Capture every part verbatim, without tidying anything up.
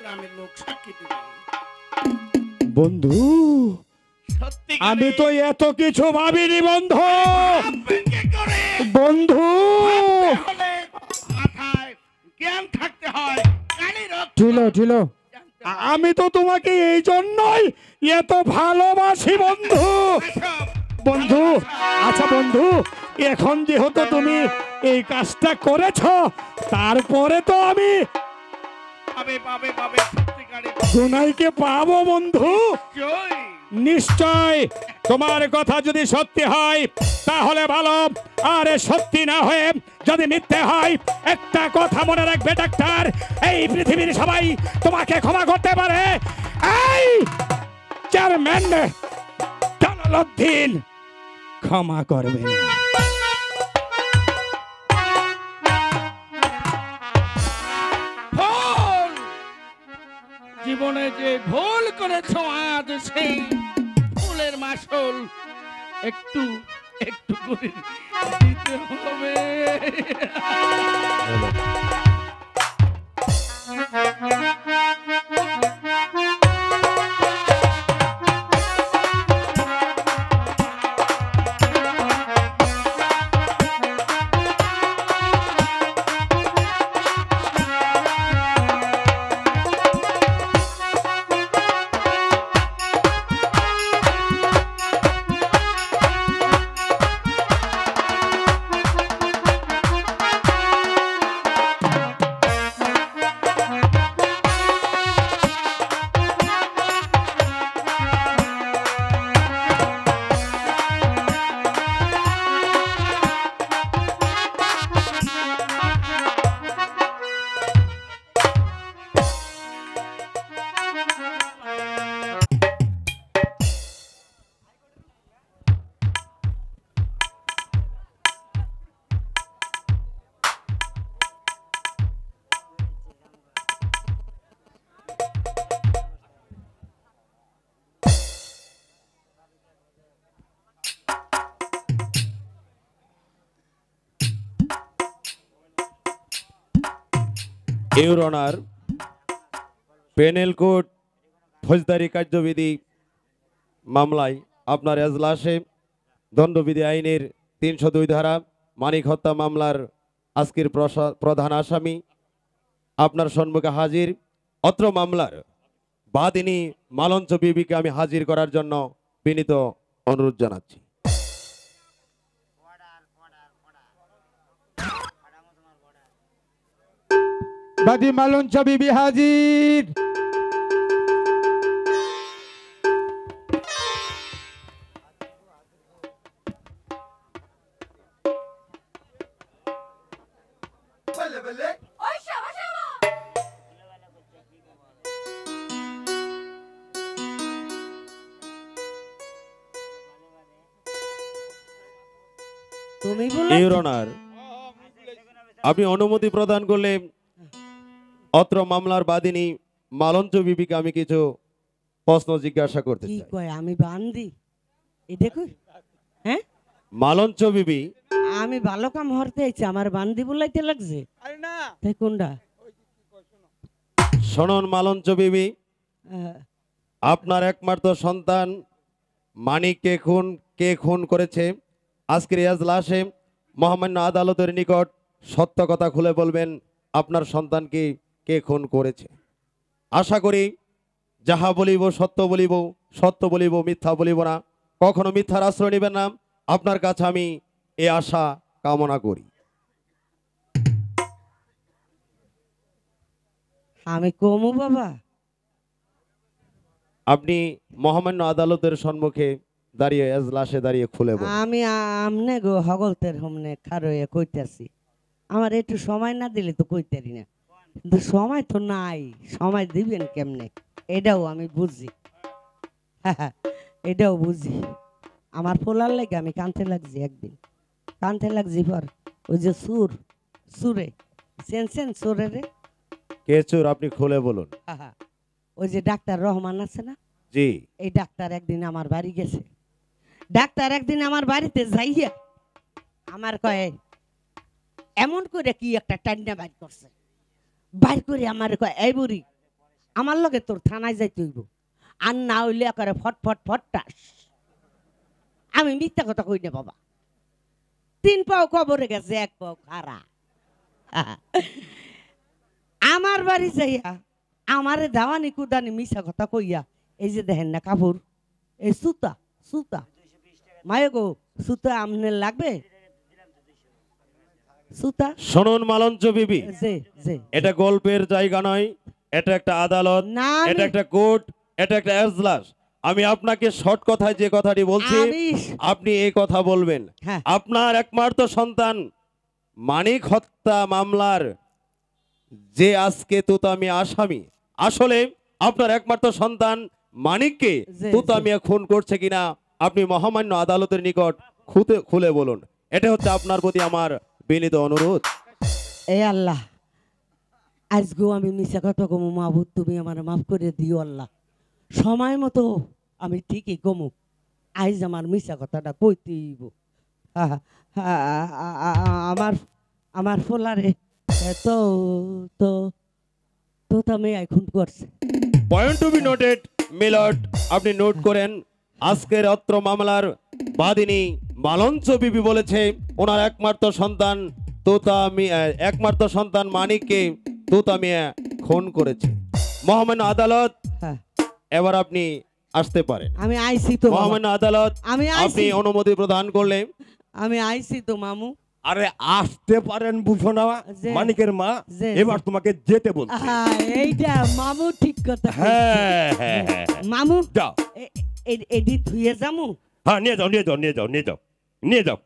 গ্রামের লোক সাক্ষী দেবে। বন্ধু সত্যি আমি তো এত কিছু ভাবিনি বন্ধু। কি করে বন্ধু হলে মাথায় জ্ঞান থাকতে হয়, কানে রক্ত ছিল ছিল জানতে হয়। আমি তো তোমাকে এই জন্যই এত ভালোবাসি বন্ধু। এসব বন্ধু আচ্ছা বন্ধু, এখন যেহেতু তুমি এই কাজটা করেছ, তারপরে তো আমি পাবে পাবে পাবে সত্যিকারে সোনাইকে পাবো বন্ধু। জয়। নিশ্চয় তোমার কথা যদি সত্যি হয় তাহলে ভালো, আর সত্যি না হয়ে যদি মিথ্যে হয়, একটা কথা মনে রাখবে ডাক্তার, এই পৃথিবীর সবাই তোমাকে ক্ষমা করতে পারে, এই চেয়ারম্যান জালালউদ্দিন ক্ষমা করবে না। ভুল জীবনে যে ভুল করেছো, আজ সেই ভুলের মাসুল একটু একটু করে দিতে হবে। ইউর অনার, পেনেল কোড ফৌজদারি কার্যবিধি মামলায় আপনার এজলাসে দণ্ডবিধি আইনের তিনশো দুই ধারা মানিক হত্যা মামলার আজকের প্রধান আসামি আপনার সম্মুখে হাজির। অত্র মামলার বাদিনী মালঞ্চ বিবিকে আমি হাজির করার জন্য বিনীত অনুরোধ জানাচ্ছি। বাদী মালঞ্চ বিবি হাজির। তুমি বলে ইউর অনার, আপনি অনুমতি প্রদান করলে অত্র মামলার বাদিনী মালঞ্চ বিবিকে আমি কিছু প্রশ্ন জিজ্ঞাসা করতে কি চাই। কয় আমি বান্দি এই দেখো, হ্যাঁ মালঞ্চ বিবি, আমি ভালো কাম হরতে আইছি, আমার বান্দি বলাইতে লাগছে। আরে না তাই কোনটা? শোনন মালঞ্চ বিবি, আহ, আপনার একমাত্র সন্তান মানিককে খুন কে খুন করেছে আজকের এজলাসে মহামান্য আদালতের নিকট সত্য কথা খুলে বলবেন, আপনার সন্তানকে কে খুন করেছে। আশা করি যাহা বলিব সত্য বলিব, সত্য বলিব, মিথ্যা বলিব না, কখনো মিথ্যার আশ্রয় নেবেন না। আপনার কাছে আমি এ আশা কামনা করি। আমি কমু বাবা, আপনি মহামান্য আদালতের সম্মুখে দাঁড়িয়ে এজলাসে দাঁড়িয়ে খুলে বলুন। আমি আমনে গো হগলতের হমনে খারয়ে কইতাছি, আমার একটু সময় না দিলে তো কইতারি না, কিন্তু সময় তো নাই, সময় দিবেন কেমনে এটাও আমি বুঝি। এটাও বুঝি, আমার পোলার লাগে আমি কানতে লাগছি, একদিন কানতে লাগছি পর ওই যে সুর সুরে সেন সেন সুরে রে, কে চোর আপনি খুলে বলুন। ওই যে ডাক্তার রহমান আছে না, জি। এই ডাক্তার একদিন আমার বাড়ি গেছে, ডাক্তার একদিন আমার বাড়িতে যাইয়া আমার কয় এমন করে কি একটা টান্না বাইর করছে, বাইর করে আমার কয় এই বুড়ি আমার লগে তোর থানায় যাইতে হইব, আর না হইলে একেবারে ফট ফট ফটটাস। আমি মিথ্যা কথা কই না বাবা, তিন পাও কবরে গেছে, এক পাও খারা। আমার বাড়ি যাইয়া আমারে দাওয়ানি কুদানি মিশা কথা কইয়া, এই যে দেখেন না কাপড়, এই সুতা সুতা মায়ে গো, সুতা আমনের লাগবে সুতা। শুনুন মালঞ্চ বিবি, যে যে এটা গল্পের জায়গা নয়, এটা একটা আদালত, না এটা আমি- একটা কোর্ট, এটা একটা এজলাস। আমি আপনাকে শর্ট কথায় যে কথাটি বলছি আমি- আপনি এই কথা বলবেন। হ্যাঁ। আপনার একমাত্র সন্তান মানিক হত্যা মামলার যে আজকে তুতামি আসামি, আসলে আপনার একমাত্র সন্তান মানিককে জি, তুতামিয়া খুন করছে কিনা আপনি মহামান্য আদালতের নিকট খুতে খুলে বলুন। এটা হচ্ছে আপনার প্রতি আমার বিনীত অনুরোধ। এ আল্লাহ, আজকেও আমি মিশা কথা কমু, মাহবুব তুমি আমার মাফ করে দিও আল্লাহ। সময় মতো আমি ঠিকই কমু, আইজ আমার মিশা কথাটা কইতেইব। আহা, আ- আ- আ- আ- আমার আমার ফোলারে তো তো তো আমি এখন করছে। Point to be noted milord, আপনি নোট করেন। আজকের অত্র মামলার বাদিনী মালঞ্চ বিবি বলেছে ওনার একমাত্র সন্তান তোতামি একমাত্র সন্তান মানিককে তোতামিয়া খুন করেছে। মহামান্য আদালত, হ্যাঁ, এবার আপনি আসতে পারেন। আমি আইছি তো বাবা। মহামান্য আদালত, আমি আইছি। আপনি অনুমতি প্রদান করলে। আমি আইছি তো মামু। আরে আসতে পারেন ভূষণা, যে- মানিকের মা, যে- এবার তোমাকে যেতে বলছি। আহা, এইটা মামু ঠিক কথা কইছে। হ্যাঁ হ্যাঁ হ্যাঁ হ্যাঁ। মামু যাও, এ- এ- এডি থুয়ে যামু। হ্যাঁ নিয়ে যাও নিয়ে যাও নিয়ে যাও নিয়ে যাও নিয়ে যাও।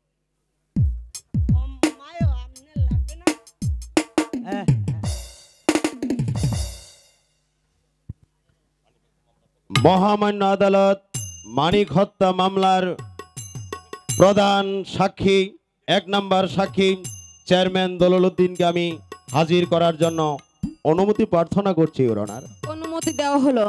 মহামান্য আদালত, মানিক হত্যা মামলার প্রধান সাক্ষী, এক নম্বর সাক্ষী চেয়ারম্যান দলল উদ্দিনকে আমি হাজির করার জন্য অনুমতি প্রার্থনা করছি ইওর অনার। অনুমতি দেওয়া হলো।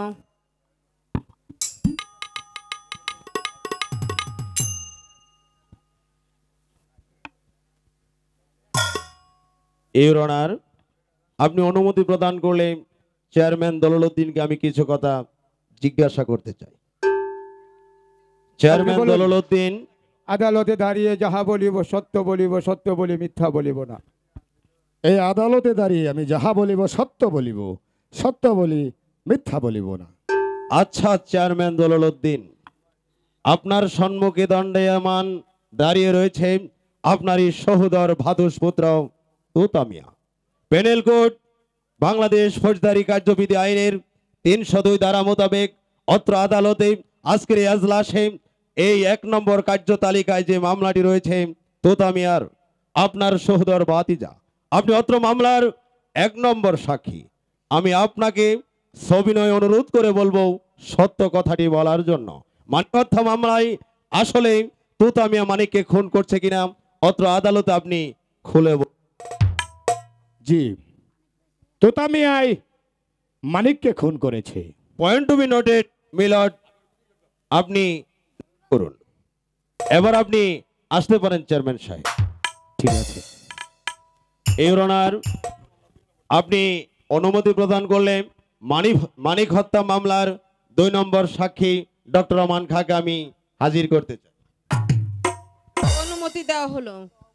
ইওর অনার, আপনি অনুমতি প্রদান করলে চেয়ারম্যান দলল উদ্দিনকে আমি কিছু কথা জিজ্ঞাসা করতে চাই। চেয়ারম্যান বলুন। দলল উদ্দিন, আদালতে দাঁড়িয়ে যাহা বলিব সত্য বলিব, সত্য বলি মিথ্যা বলিব না। এই আদালতে দাঁড়িয়ে আমি যাহা বলিব সত্য বলিব, সত্য বলি মিথ্যা বলিব না। আচ্ছা চেয়ারম্যান দলল উদ্দিন, আপনার সম্মুখে দণ্ডায়মান দাঁড়িয়ে রয়েছে আপনারই সহোদর ভাদুষপুত্র তুতামিয়া। পেনেল কোড বাংলাদেশ ফৌজদারি কার্যবিধি আইনের তিনশো দুই ধারা মোতাবেক অত্র আদালতে আজকের এই এজলাসে এই এক নম্বর কার্য তালিকায় যে মামলাটি রয়েছে তুতামিয়ার, আপনার সহোদর ভাতিজা, আপনি অত্র মামলার এক নম্বর সাক্ষী। আমি আপনাকে সবিনয় অনুরোধ করে বলবো সত্য কথাটি বলার জন্য। মানিক হত্যা মামলায় আসলে তুতামিয়া মানিককে খুন করছে কিনা অত্র আদালতে আপনি খুলে বলুন। জি, তোতামিয়াই মানিককে খুন করেছে। Point to be noted milord, আপনি করুন। এবার আপনি আসতে পারেন চেয়ারম্যান সাহেব। ঠিক আছে। ইওর অনার, আপনি অনুমতি প্রদান করলে মানিক মানিক হত্যা মামলার দুই নম্বর সাক্ষী ডক্টর রহমান খাঁকে আমি হাজির করতে চাই। অনুমতি দেওয়া হলো।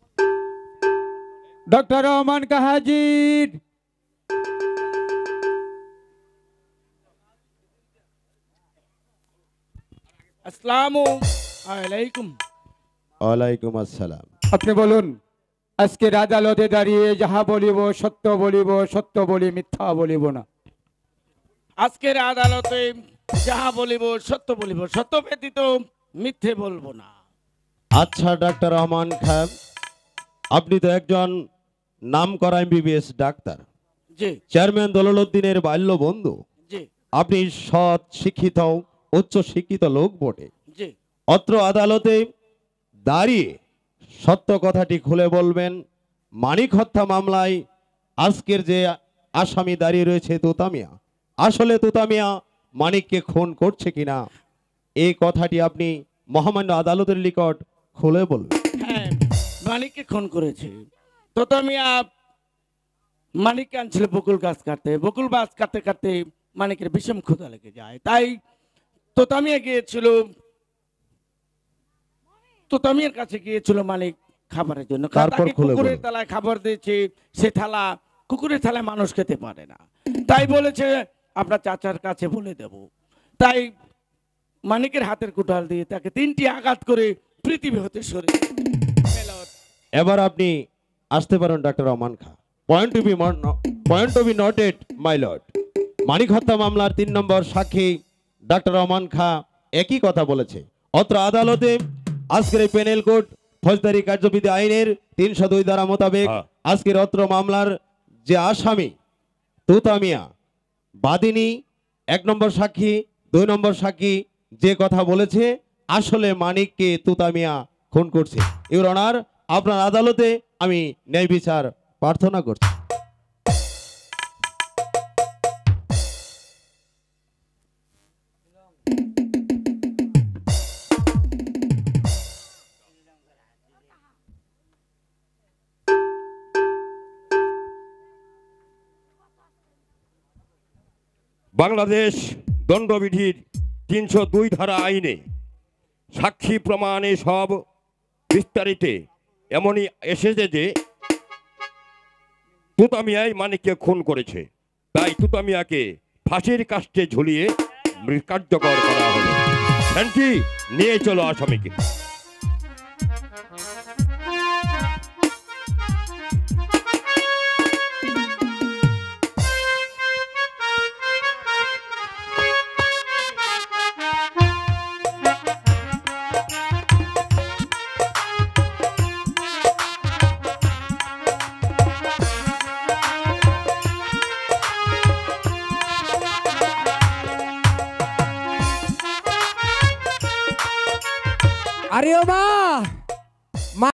ডক্টর রহমান কা হাজির। আসসালামু আলাইকুম। ওয়ালাইকুম আসসালাম। আপনি বলুন, আজকের আদালতে দাঁড়িয়ে যাহা বলিব সত্য বলিব, সত্য বলি মিথ্যা বলিব না। আজকের আদালতে যাহা বলিব সত্য বলিব, সত্য ব্যতীত মিথ্যে বলবো না। আচ্ছা ডাক্তার রহমান খান, আপনি তো একজন নামকরা এমবিবিএস ডাক্তার, জি চেয়ারম্যান দলল উদ্দিনের বাল্য বন্ধু, জি আপনি সৎ শিক্ষিত উচ্চ শিক্ষিত লোক বটে। জি অত্র আদালতে দাঁড়িয়ে সত্য কথাটি খুলে বলবেন। মানিক হত্যা মামলায় আজকের যে আসামি দাঁড়িয়ে রয়েছে তুতামিয়া, আসলে তুতামিয়া মানিককে খুন করছে কিনা এই কথাটি আপনি মহামান্য আদালতের নিকট খুলে বলবেন। হ্যাঁ, মানিককে খুন করেছে। তো আমি মানিক আনছিল বকুল গাছ কাটতে, বকুল গাছ কাটতে কাটতে মানিকের বিষম ক্ষুধা লেগে যায়, তাই তোতামিয়া গিয়েছিল, তোতামিয়ার কাছে গিয়েছিল মানিক খাবারের জন্য। কারণ তারপর তাকে খুলে কুকুরের বলো। থালায় খাবার দিয়েছে, সে থালা কুকুরের থালায় মানুষ খেতে পারে না, তাই বলেছে আপনার চাচার কাছে বলে দেব। তাই মানিকের হাতের কুঠাল দিয়ে তাকে তিনটি আঘাত করে পৃথিবী হতে সরে মেলট। এবার আপনি আসতে পারেন doctor Rahman Khan. Point to be point to be noted my lord. Manik হত্যা মামলার তিন নম্বর সাক্ষী ডাক্তার রহমান খা একই কথা বলেছে। অত্র আদালতে আজকের এই পেনেল কোড ফৌজদারি কার্যবিধি আইনের তিনশো দুই ধারা মোতাবেক হ্যাঁ। আজকের অত্র মামলার যে আসামি তুতামিয়া বাদিনী এক নম্বর সাক্ষী দুই নম্বর সাক্ষী যে কথা বলেছে আসলে মানিককে তুতামিয়া খুন করছে। ইউর অনার, আপনার আদালতে আমি ন্যায় বিচার প্রার্থনা করছি। বাংলাদেশ দণ্ডবিধির তিনশো দুই ধারা আইনে সাক্ষী প্রমাণে সব বিস্তারিতে এমনই এসেছে যে তুতামিয়াই মানিককে খুন করেছে, তাই তুতামিয়াকে ফাঁসির কাস্টে ঝুলিয়ে মৃ- কার্যকর করা হলো। ফ্যান্টি নিয়ে চলো আসামিকে। আরে ও মা